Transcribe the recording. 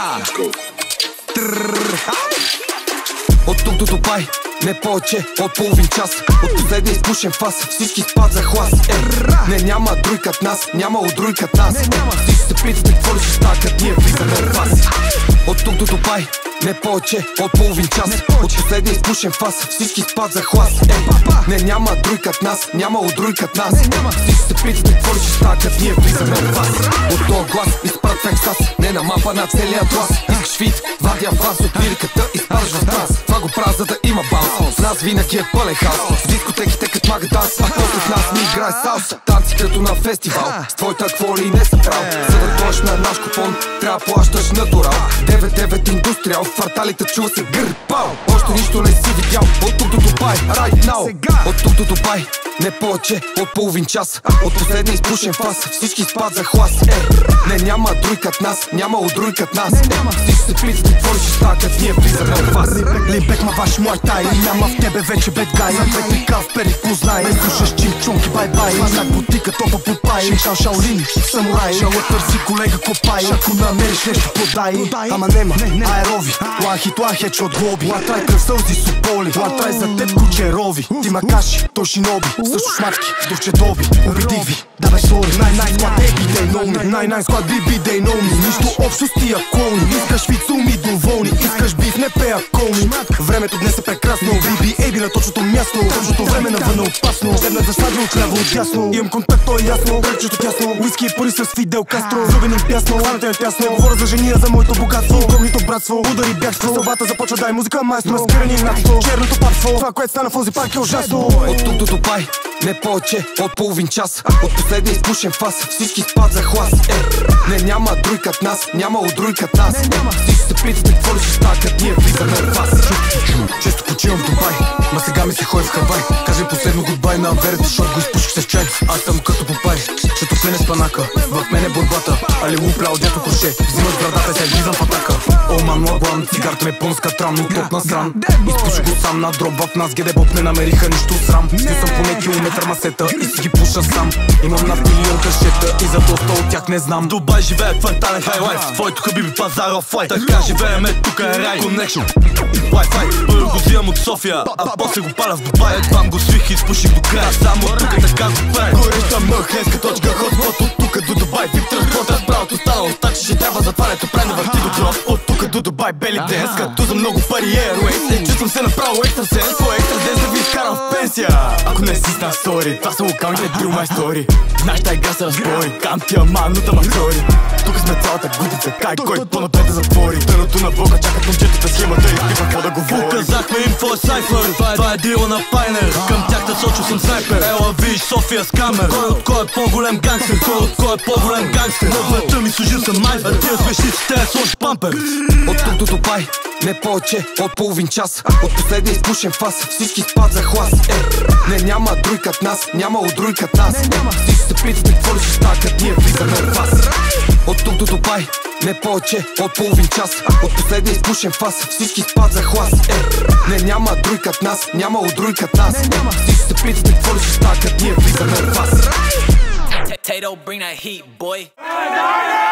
От тук до Дубай, не повече от половин час. От последния изпушен фас, всички спад за хлас. Не, няма друг като нас, няма от друг като нас. Всички се питате какво ли ще става, като ние влизаме от вас. От тук до Дубай, не повече от половин час. От последния изпушен фас, всички спад за хлас. Не, няма друг като нас, няма от друг като нас. Всички се питате какво ли ще става, като ние влизаме от вас. От този глас изпрат в екстаз, не на мапа на целия глас. Искаш вид, вадя вас от лириката и спадаш в транс. Това го правя, за да има баланс. С нас винаги е пълен хаос. С дискотеките като мага данс, а после с нас ми играе салса. Танци като на фестивал, с твоята какво ли не са прав. За да дойдеш на наш купон, трябва да плащаш натурал. 9-9 индустриал, в кварталите чува се гърпал. Още нищо не си видял, от тук до Дубай, right now. От тук до Дубай, не повече от половин час. От последния изпушен фас, всички спад за хлас. Не, няма друг като нас, няма от друг като нас. Всички се питате какво ли ще става, като ние влизаме от вас. Лимбек ма ваш мой тай, няма в тебе вече бед гай. Запретни кав, перик познай, не слушаш чимчунки, бай-бай. Знак бутика, топа попай, Шал Шаолин, самурай. Шала търси колега копай, ако намериш нещо подай. Ама нема, аерови, one hit от глоби. Латрай кръв сълзи суполи, латрай за теб куче рови. Ти макаши, то шиноби, също шматки, дурче доби. Убедих ви, давай сори, най-най склад еби, they know me. Най-най склад биби, they know me. Нищо общо с тия клоуни, искаш вид суми доволни. Искаш биф, не пея колни. Времето днес е прекрасно, биби, еби на точното място. Точното време навън е опасно, седна да слади от ляво от дясно. Имам контакт, то е ясно, кръчето тясно. Уиски и пари с Фидел Кастро, зубен им пясно, ланата е тясно. Говоря за жения, за моето богатство, инкогнито братство, удари бягство. Сълбата започва, дай музика, майстро, маскирани надто. Черното папство, това, което стана в този парк е ужасно. От тук до Дубай, не повече от половин час. От последния изпушен фас, всички спад за хлас. Не, няма друг като нас, няма от друг като нас. Всички се питате какво ли ще става, като ние влизаме от вас. Често почивам в Дубай, ма сега ми се ходи в Хавай. Кажи последно гудбай на Аверето, защото го изпуших с чай. Аз съм като Попай, чето плене с панака. В мен е борбата, али лупля от дето круше. Взимаш брадата, сега влизам в атака. О, ман, лагуан, цигарта ме пълнска странно, топ на сран. Изпуших го сам на дроб в нас, геде боб не намериха нищо срам. Стил съм поне километър масета и си ги пуша сам. Имам над милион къщета и за доста от тях не знам. Дубай живее квартален хайлайф, твоето хабиби пазара в лайт. Така живееме, тук е рай, коннекшн, Wi-Fi. Първо го взимам от София, а после го паля в Дубай. Едвам го свих и изпуших до края, само тук е така го пее. Горита мъхленска точка, хотспот от тук до Дубай. Вип транспорт, разправят останало, значи ще трябва затварято, прай не върти до кров. От тук до Дубай, бели днес, като за много пари Airways. Чувствам се направо екстрасенс, твой екстрасенс да ви изкарам в пенсия. Ако не си на стори, това са локалните дрил май стори. Знаеш тая игра се разбори, кам тия манута макрори. Тук сме цялата гудица, кай кой по-напред да затвори. Дъното на блока чакат момчетата схемата и пипа какво да говори. Показахме им твой сайфър, това е дила на Пайнер. Към тях да сочу съм снайпер. Ела виж София с камер. Кой е по-голем гангстер, кой е по-голем гангстер. На врата ми служил съм майф, а тия смешниците е сложи пампер. От тук до Дубай, не повече от половин час. От последния изпушен фас, всички спад за хлас. Не, няма друг като нас, няма от друг като нас. Всички се питате какво ли ще става, като ние влизаме от вас. От тук до Дубай, не повече от половин час. От последния изпушен фас, всички спад за хлас. Не, няма друг като нас, няма от друг като нас. Всички се питате какво ли ще става, като ние влизаме от вас. Tato, bring that heat, boy.